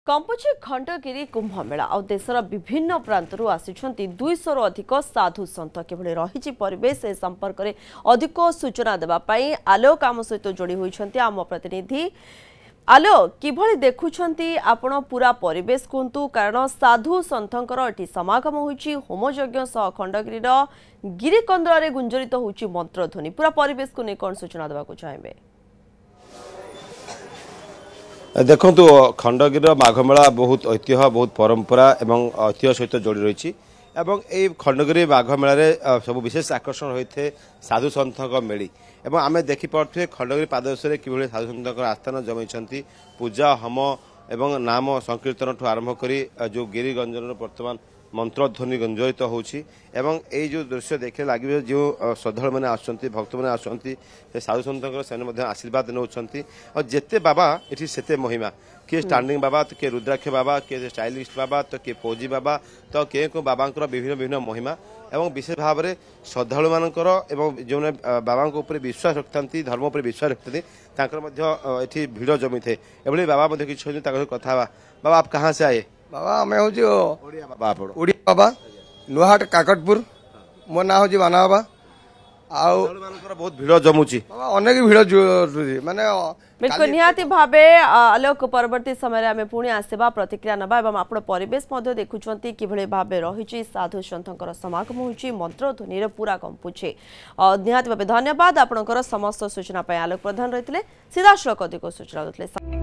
कंपुची खंडगिरी कुंभमेला आ देशर विभिन्न प्रांतरू आसिछंती 200 रु अधिक साधु सन्त किभଳି रहिछि परिवेश ए संपर्क में अधिक सूचना देबा पई आलोक आम सहित जोड़ी होइछंती आम प्रतिनिधि आलोक किभଳି देखुछंती आपण पूरा परिवेश कुंतु कारण साधु सन्थंकर एठी समागम होइछि होमयज्ञ सह खंडगिरी गिरिकंद्र रे गुंजरित होइछि मंत्रध्वनि पूरा परिवेश को नै कोन सूचना देबा को चाहेबे। देखु खंडगिरी माघमेला बहुत ऐतिह्य बहुत परंपरा एवं ऐतिह्य सहित जोड़ी रही खंडगिरी माघमेल सब विशेष आकर्षण होते साधु सन्थ मेली एवं आम देखिपे खंडगिरी पाददेश कि साधु सन्थ आस्थान जमी पूजा होम एवं नाम संकीर्तन ठू आरंभ कर जो गिरिगंजन वर्तमान मंत्रध्वनि गंजरित होची एवं ए जो दृश्य देखे लगे जो श्रद्धा मैंने आसुँच भक्त मैंने आसुँच साधु सन्त से आशीर्वाद नौ और जिते बाबा ये सेते महिमा किए स्टैंडिंग बाबा तो किए रुद्राक्ष बाबा किए स्टाइलिस्ट बाबा तो किए फौजी बाबा तो किए को बाबा विभिन्न विभिन्न महिमा एवं विशेष भाव में श्रद्धालु मानकर जो बाबा विश्वास रखता धर्म पर विश्वास रखते ये भिड़ जमी थे एभली बाबा किसी कथा बाबा आप कहाँ से आए? बाबा आम हूँ ओडिया बाबा नुहाट काकटपुर मो ना हूँ माना बाबा बहुत भिड़ जमुची अनेक भिड़ माने बिल्कुल निहाती भावे आलोक परवर्ती समय आम पुणी आसवा प्रतिक्रिया नवा एवं आपण परिवेश देखुंत किभଳି भावे रही साधु सन्थर समागम होइछि मंत्रध्वनि पूरा कंपुछि निहाती भावे धन्यवाद आपणकर समस्त सूचना आलोक प्रधान रही सीधासलख अधिक सूचना देते।